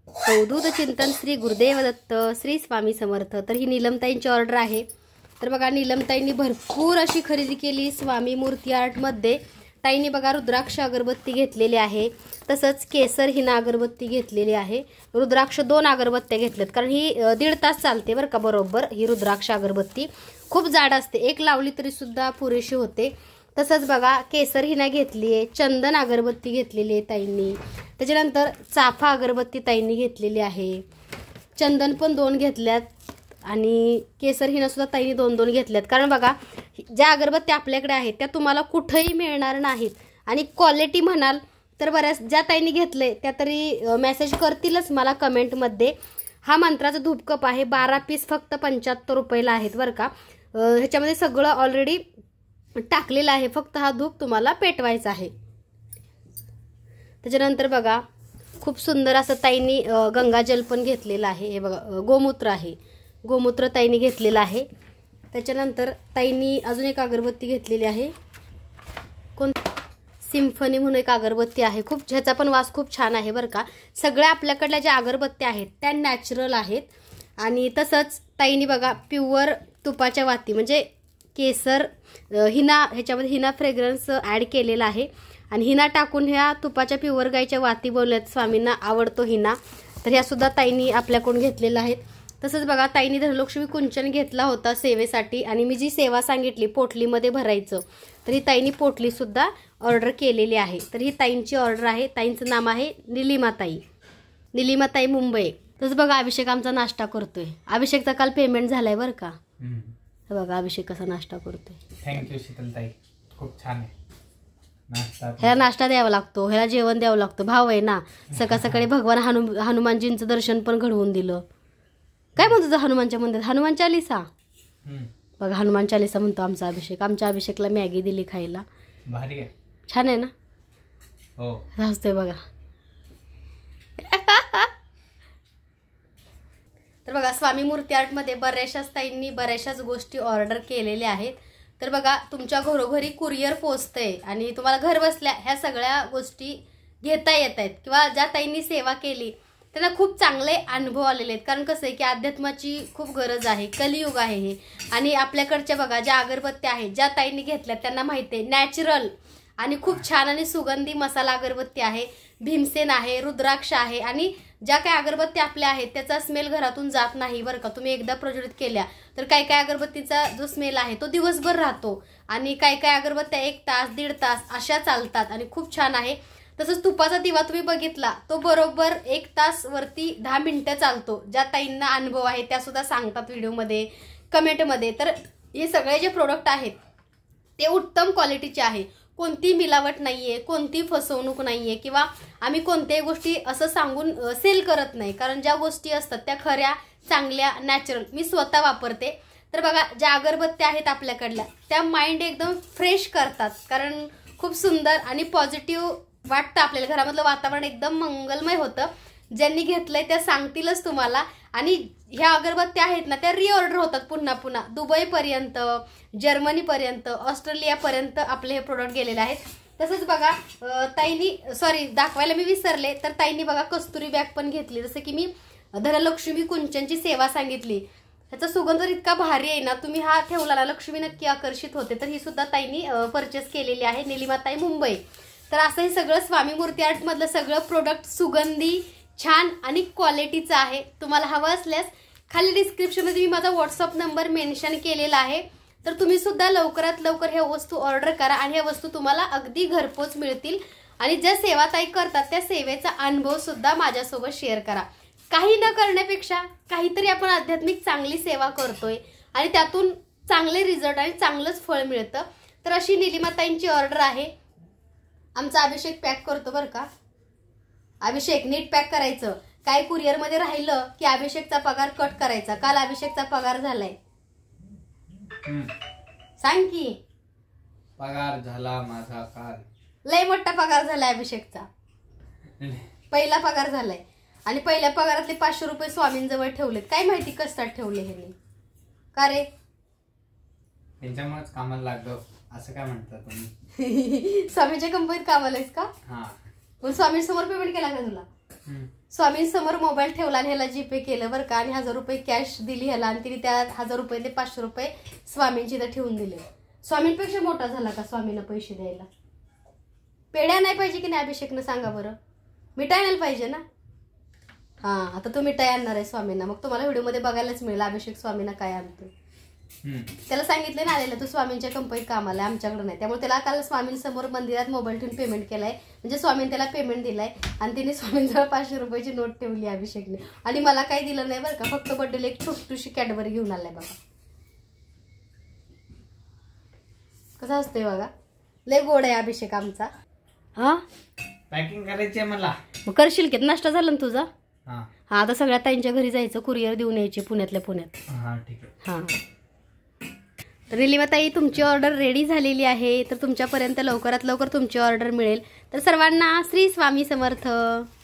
अवधूत चिंतन श्री गुरुदेव दत्त श्री स्वामी समर्थ। तर ही नीलमताईंची ऑर्डर आहे। तर बघा नीलमताईंनी भरपूर अशी खरेदी केली स्वामी मूर्ती आर्टमध्ये। ताईंनी बघा रुद्राक्ष अगरबत्ती घेतलेली आहे, तसंच केसर हिना अगरबत्ती घेतलेली आहे। रुद्राक्ष 2 अगरबत्त्या घेतल्यात कारण ही 1.5 तास चालते बरं का। बरोबर ही रुद्राक्ष अगरबत्ती खूप जाड असते, एक लावली तरी सुद्धा पुरेशी होते। तसंच बघा केसर हिना घेतली आहे, चंदन अगरबत्ती घेतलेली आहे ताईंनी। त्याच्यानंतर चाफा अगरबत्ती ताईंनी घेतलेली आहे, चंदन पण 2 घेतल्यात आणि केसर हिना सुद्धा ताईंनी 2-2 घेतल्यात। कारण बघा ज्या अगरबत्त्या आपल्याकडे आहेत त्या तुम्हाला कुठेही मिळणार नाहीत आणि क्वालिटी म्हणाल तर बऱ्याच ज्या ताईंनी घेतले त्या तरी मेसेज करतीलच मला कमेंटमध्ये। हा मंत्राचा धूपकप आहे, 12 पीस फक्त 75 रुपयाला आहेत बरं का। ह्याच्यामध्ये सगळं ऑलरेडी टाकलेलं आहे, फक्त हा धूप तुम्हाला पेटवायचा आहे। त्याच्यानंतर बघा खूप सुंदर असं ताईंनी गंगाजल पण घेतलेलं आहे। हे बघा गोमूत्र आहे, गोमूत्र ताईंनी घेतलेलं आहे। त्याच्यानंतर ताईंनी अजून एक अगरबत्ती घेतलेली आहे, कोण सिम्फनी म्हणून एक अगरबत्ती आहे, खूप ज्याचा पण वास खूप छान आहे बरं का। सगळ्या आपल्याकडल्या ज्या अगरबत्त्या आहेत त्या नॅचरल आहेत। आणि तसंच ताईंनी बघा प्युअर तुपाच्या वाती म्हणजे केसर हिना, ह्याच्यामध्ये हिना फ्रेग्रन्स ॲड केलेला आहे आणि हिना टाकून ह्या तुपाच्या प्युअर गाईच्या वाती बनवल्यात। स्वामींना आवडतो हिना, तर ह्या सुद्धा ताईंनी आपल्याकडून घेतलेल्या आहेत। तसंच बघा ताईंनी धनलक्ष्मी कुंचन घेतला होता सेवेसाठी आणि मी जी सेवा सांगितली पोटलीमध्ये भरायचं, तर ही ताईंनी पोटली सुद्धा ऑर्डर केलेली आहे। तर ही ताईंची ऑर्डर आहे, ताईंचं नाम आहे निलिमाताई, निलिमाताई मुंबई। तसंच बघा अभिषेक आमचा नाश्ता करतोय, अभिषेकचा काल पेमेंट झालाय बरं का। बघा अभिषेक कसा नाश्ता करतोय। थँक्यू शीतलताई, खूप छान आहे नाश्ता। ह्याला नाश्ता द्यावा लागतो, ह्याला जेवण द्यावं लागतं, भाव आहे ना। सकाळ सकाळी भगवान हनुमानजींचं दर्शन पण घडवून दिलं। काय म्हणतो हनुमानच्या मंदिरात, हनुमान चालीसा बघा, हनुमान चालीसा म्हणतो आमचा अभिषेक। आमच्या अभिषेकला मॅगी दिली खायला, भारी आहे, छान आहे ना। हो हसतोय बघा। तर बघा स्वामी मूर्ती आर्टमध्ये बऱ्याचशाच ताईंनी बऱ्याचशाच गोष्टी ऑर्डर केलेल्या आहेत। तर बघा तुमच्या घरोघरी कुरिअर पोचतंय आणि तुम्हाला घर बसल्या ह्या सगळ्या गोष्टी घेता येत आहेत, किंवा ज्या ताईंनी सेवा केली त्यांना खूप चांगले अनुभव आलेले आहेत। कारण कसं आहे की अध्यात्माची खूप गरज आहे, कलियुग आहे हे। आणि आपल्याकडच्या बघा ज्या अगरबत्त्या आहेत ज्या ताईंनी घेतल्या त्यांना माहिती आहे नॅचरल आणि खूप छान आणि सुगंधी मसाला अगरबत्ती आहे, भीमसेन आहे, रुद्राक्ष आहे। आणि ज्या काही अगरबत्ती आपल्या आहेत त्याचा स्मेल घरातून जात नाही बरं का। तुम्ही एकदा प्रज्वलित केल्या तर काय काय अगरबत्तीचा जो स्मेल आहे तो दिवसभर राहतो आणि काय काय अगरबत्त्या 1 तास 1.5 तास अशा चालतात आणि खूप छान आहे। तसंच तुपाचा दिवा तुम्ही बघितला तो बरोबर 1 तास वरती 10 मिनिटं चालतो। ज्या ताईंना अनुभव आहे त्या सुद्धा सांगतात व्हिडिओमध्ये कमेंटमध्ये। तर हे सगळे जे प्रोडक्ट आहेत ते उत्तम क्वालिटीचे आहे, कोणती मिलावट नाहीये, कोणती फसवणूक नाहीये, किंवा आम्ही कोणत्याही गोष्टी असं सांगून सेल करत नाही। कारण ज्या गोष्टी असतात त्या खऱ्या चांगल्या नॅचरल मी स्वतः वापरते। तर बघा ज्या अगरबत्त्या आहेत आपल्याकडल्या त्या माइंड एकदम फ्रेश करतात, कारण खूप सुंदर आणि पॉझिटिव्ह वाटतं आपल्याला, घरामधलं वातावरण एकदम मंगलमय होतं। ज्यांनी घेतलंय त्या सांगतीलच तुम्हाला। आणि ह्या अगरबत्त्या आहेत ना त्या रिऑर्डर होतात पुन्हा पुन्हा, दुबईपर्यंत, जर्मनीपर्यंत, ऑस्ट्रेलियापर्यंत आपले हे प्रोडक्ट गेलेले आहेत। तसंच बघा ताईंनी सॉरी दाखवायला मी विसरले, तर ताईंनी बघा कस्तुरी बॅग पण घेतली, जसं की मी धनलक्ष्मी कुंचनची सेवा सांगितली। ह्याचा सुगंध इतका भारी आहे ना, तुम्ही हा ठेवला ना लक्ष्मी नक्की आकर्षित होते। तर ही सुद्धा ताईंनी परचेस केलेली आहे, निलिमाताई मुंबई। तर असं हे सगळं स्वामी मूर्ती आर्टमधलं सगळं प्रोडक्ट सुगंधी छान आणि क्वालिटीचं आहे। तुम्हाला हवं असल्यास खाली डिस्क्रिप्शनमध्ये मी माझा व्हॉट्सअप नंबर मेन्शन केलेला आहे, तर तुम्ही सुद्धा लवकरात लवकर ह्या वस्तू ऑर्डर करा आणि ह्या वस्तू तुम्हाला अगदी घरपोच मिळतील। आणि ज्या सेवा ताई करतात त्या सेवेचा अनुभव सुद्धा माझ्यासोबत शेअर करा। काही न करण्यापेक्षा काहीतरी आपण आध्यात्मिक चांगली सेवा करतोय आणि त्यातून चांगले रिझल्ट आणि चांगलंच फळ मिळतं। तर अशी निलिमाताईंची ऑर्डर आहे। आमचा अभिषेक पॅक करतो बरं का, अभिषेक नीट पॅक करायचं, काय कुरिअरमध्ये राहिलं की अभिषेकचा पगार कट करायचा। काल अभिषेकचा पगार झालाय, सांग की पगार झाला माझा काल, लय मोठा पगार झालाय अभिषेकचा, पहिला पगार झालाय आणि पहिल्या पगारातले 500 रुपये स्वामींजवळ ठेवलेत। काय माहिती कशात ठेवले हे, का रे त्यांच्यामुळेच कामाला लागलो असं काय म्हणता तुम्ही? स्वामीच्या कंपनीत कामाला आहेस का? हा, पण स्वामी समोर पेमेंट केला का तुला? स्वामींसमोर मोबाईल ठेवला आणि ह्याला जीपे केलं बरं का, आणि 1000 रुपये कॅश दिली ह्याला, आणि तिने त्या 1000 रुपये 500 रुपये स्वामींची इथं ठेवून दिले. स्वामींपेक्षा मोठा झाला का स्वामींना पैसे द्यायला? पेढ्या नाही पाहिजे की नाही अभिषेकनं, सांगा बरं. मिठाई आणायला पाहिजे ना. हां, आता तो मिठाई आणणार आहे स्वामींना. मग तुम्हाला व्हिडिओमध्ये बघायलाच मिळेल अभिषेक स्वामींना काय आणतो. त्याला सांगितलं ना आलेलं तू स्वामींच्या कंपनीत कामाला आहे, आमच्याकडे नाही. त्यामुळे त्याला काल स्वामींसमोर मंदिरात मोबाईल ठेवून पेमेंट केलाय, म्हणजे स्वामींनी त्याला पेमेंट दिलाय, आणि तिने स्वामींजवळ 500 रुपयाची नोट ठेवली अभिषेकने. आणि मला काही दिलं नाही बरं का, फक्त बर्थडेला एक छोटीशी कॅडबरी घेऊन आलाय बघा. कसा असतोय बघा, लय गोड आहे अभिषेक आमचा. हा, पॅकिंग करायची आहे मला. मग करशील की? नाश्ता झाला ना तुझा? हा, आता सगळ्या ताईंच्या घरी जायचं, कुरिअर देऊन यायचे पुण्यातल्या पुण्यात. हा ठीक आहे. हां, तर निलिमाताई तुमची ऑर्डर रेडी झालेली आहे, तर तुमच्यापर्यंत लवकरात लवकर तुमची ऑर्डर मिळेल. तर सर्वांना श्री स्वामी समर्थ.